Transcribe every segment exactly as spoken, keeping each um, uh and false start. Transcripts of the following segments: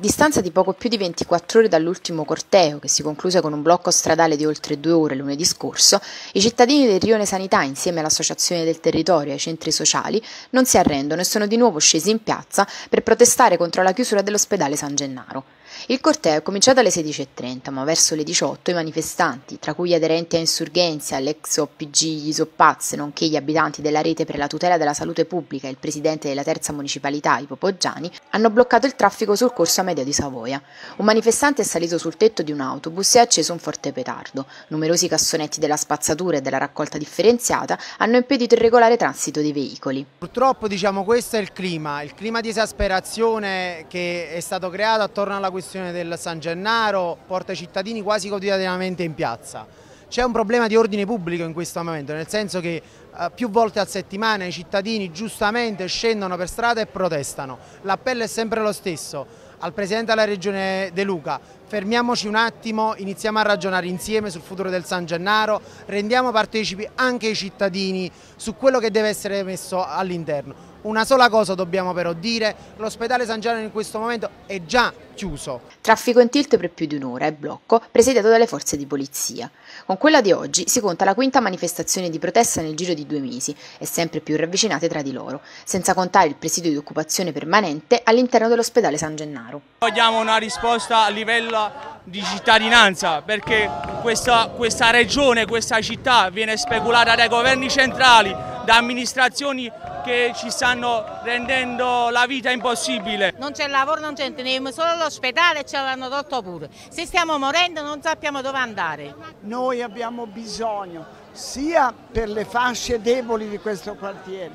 distanza di poco più di ventiquattro ore dall'ultimo corteo, che si concluse con un blocco stradale di oltre due ore lunedì scorso, i cittadini del Rione Sanità, insieme all'Associazione del Territorio e ai centri sociali, non si arrendono e sono di nuovo scesi in piazza per protestare contro la chiusura dell'ospedale San Gennaro. Il corteo è cominciato alle sedici e trenta, ma verso le diciotto i manifestanti, tra cui gli aderenti a Insurgenza, l'ex O P G, gli Soppaz, nonché gli abitanti della rete per la tutela della salute pubblica e il presidente della terza municipalità, Ivo Poggiani, hanno bloccato il traffico sul corso Amedeo di Savoia. Un manifestante è salito sul tetto di un autobus e ha acceso un forte petardo. Numerosi cassonetti della spazzatura e della raccolta differenziata hanno impedito il regolare transito dei veicoli. Purtroppo, diciamo, questo è il clima, il clima di esasperazione che è stato creato attorno alla questione del San Gennaro porta i cittadini quasi quotidianamente in piazza. C'è un problema di ordine pubblico in questo momento, nel senso che eh, più volte a settimana i cittadini giustamente scendono per strada e protestano. L'appello è sempre lo stesso al Presidente della Regione De Luca: fermiamoci un attimo, iniziamo a ragionare insieme sul futuro del San Gennaro, rendiamo partecipi anche i cittadini su quello che deve essere messo all'interno. Una sola cosa dobbiamo però dire: l'ospedale San Gennaro in questo momento è già chiuso. Traffico in tilt per più di un'ora e blocco presiedato dalle forze di polizia. Con quella di oggi si conta la quinta manifestazione di protesta nel giro di due mesi e sempre più ravvicinate tra di loro, senza contare il presidio di occupazione permanente all'interno dell'ospedale San Gennaro. Vogliamo una risposta a livello di cittadinanza, perché questa, questa regione, questa città viene speculata dai governi centrali, da amministrazioni che ci stanno rendendo la vita impossibile. Non c'è lavoro, non c'è niente, solo l'ospedale e ce l'hanno tolto pure. Se stiamo morendo non sappiamo dove andare. Noi abbiamo bisogno, sia per le fasce deboli di questo quartiere,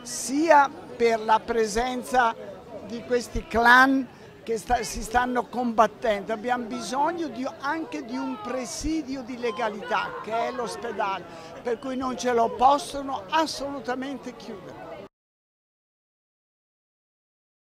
sia per la presenza di questi clan che sta, si stanno combattendo, abbiamo bisogno di, anche di un presidio di legalità che è l'ospedale, per cui non ce lo possono assolutamente chiudere.